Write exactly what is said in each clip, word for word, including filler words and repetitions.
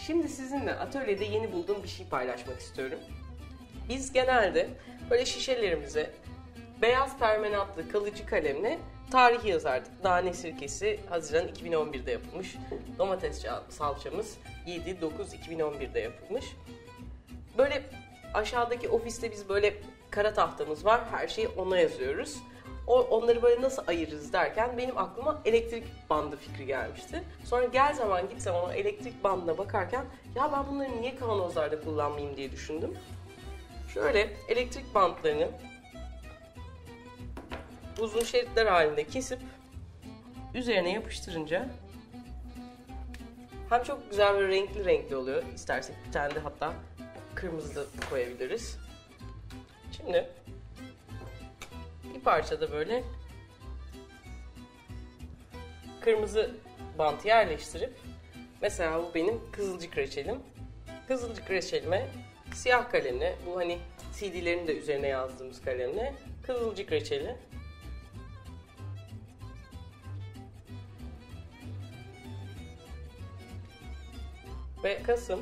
Şimdi sizinle atölyede yeni bulduğum bir şey paylaşmak istiyorum. Biz genelde böyle şişelerimize beyaz permanentli kalıcı kalemle tarihi yazardık. Nane sirkesi Haziran iki bin on birde yapılmış. Domates salçamız yedi dokuz iki bin on birde yapılmış. Böyle aşağıdaki ofiste biz böyle kara tahtamız var. Her şeyi ona yazıyoruz. O, onları böyle nasıl ayırırız derken benim aklıma elektrik bandı fikri gelmişti. Sonra gel zaman git zaman o elektrik bandına bakarken ya ben bunları niye kavanozlarda kullanmayayım diye düşündüm. Şöyle elektrik bantlarını uzun şeritler halinde kesip üzerine yapıştırınca hem çok güzel ve renkli renkli oluyor. İstersek bir tane de hatta kırmızı da koyabiliriz. Şimdi bir parça da böyle kırmızı bantı yerleştirip mesela bu benim kızılcık reçelim. Kızılcık reçelime siyah kalemle, bu hani C D'lerin de üzerine yazdığımız kalemle kızılcık reçeli ve Kasım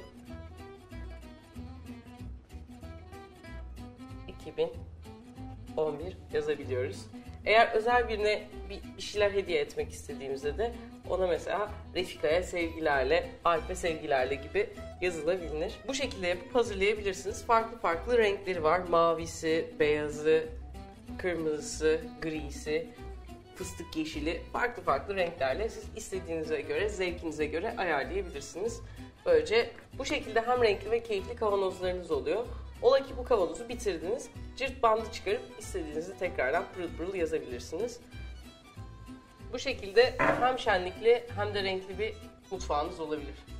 iki bin on bir yazabiliyoruz. Eğer özel birine bir şeyler hediye etmek istediğimizde de ona mesela Refika'ya sevgilerle, Alp'e sevgilerle gibi yazılabilir. Bu şekilde yapıp hazırlayabilirsiniz. Farklı farklı renkleri var. Mavisi, beyazı, kırmızısı, grisi, fıstık yeşili, farklı farklı renklerle siz istediğinize göre, zevkinize göre ayarlayabilirsiniz. Böylece bu şekilde hem renkli ve keyifli kavanozlarınız oluyor. Ola ki bu kavanozu bitirdiniz, cırt bandı çıkarıp istediğinizi tekrardan pırıl pırıl yazabilirsiniz. Bu şekilde hem şenlikli hem de renkli bir mutfağınız olabilir.